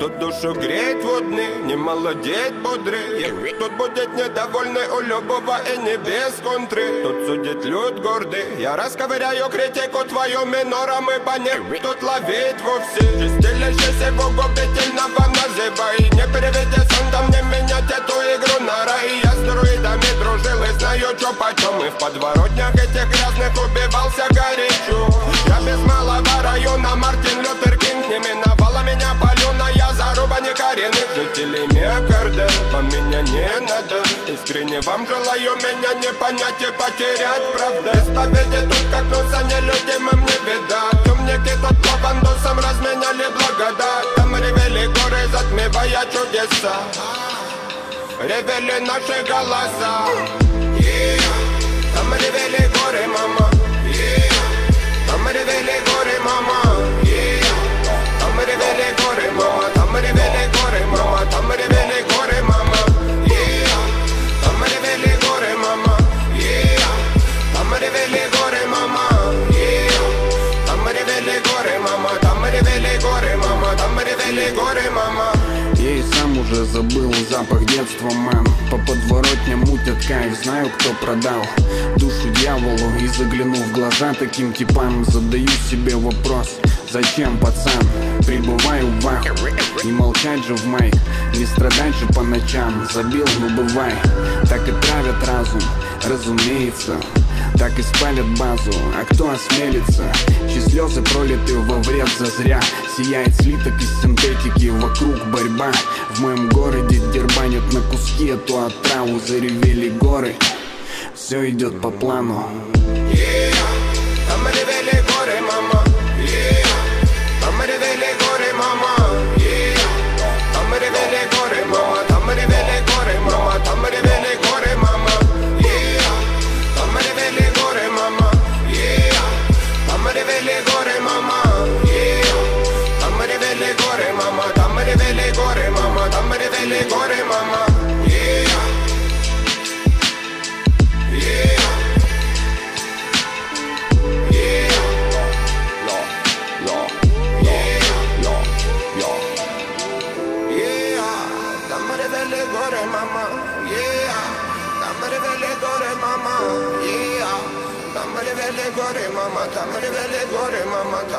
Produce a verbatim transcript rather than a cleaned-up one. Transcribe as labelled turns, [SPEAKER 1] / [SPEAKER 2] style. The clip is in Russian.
[SPEAKER 1] Тут душу греет водный, не молодеет бодрый. Тут будет недовольный у любого и не без контры. Тут судит люд гордый, я расковыряю критику твою минором, ибо не тут ловить вовсе. Чистилище его губительного называй. Не переведи сондом, не менять эту игру на рай. Я с друидами дружил и знаю, чё почем. И в подворотнях этих грязных убивался горячо. Я без малого района, Мартин Лютер Кинг. Не миновала меня паленая заруба некоренных жителей Мекарда. Вам меня не надо, искренне вам желаю меня не понять и потерять, правда. Исповеди тут как носа нелюдимым не видать. Умники тут лавандосом разменяли благодать. Там ревели горы, затмевая чудеса. Ревели наши голоса. Yeah. Там ревели горы, мама. Yeah. Там ревели горы, мама. Yeah. Там ревели горы, мама. Там ревели горы, мама. Там ревели горы, мама. Yeah. Там ревели горы, мама. Yeah. Там ревели горы, мама. Yeah. Там ревели горы, мама. Там ревели горы, мама. Там ревели горы, мама.
[SPEAKER 2] Я и сам уже забыл запах детства, мэн. По подворотням мутят кайф, знаю, кто продал душу дьяволу. И заглянув в глаза таким типам, задаю себе вопрос: зачем, пацан? Прибываю в вах, не молчать же в майк, не страдать же по ночам. Забил, ну бывай, так и травят разум, разумеется. Так и спалят базу, а кто осмелится? Чьи слезы пролиты во вред зазря. Сияет слиток из синтетики, вокруг борьба. В моем городе дербанят на куски эту отраву. Заревели горы, все идет по плану.
[SPEAKER 1] Yeah. Там ревели горы, мама. Yeah. Там ревели горы, мама. Yeah. Там ревели горы, мама. Там ревели горы, мама. Там ревели горы, мама. Yeah. Там ревели горы, мама. Yeah. Там ревели горы, мама. Yeah. Там ревели горы, мама. Там ревели горы, мама. Там ревели горы, мама. Yeah. Yeah. Mama, yeah. Tamare vele gore mama, yeah. Tamare vele gore mama, tamare vele gore mama.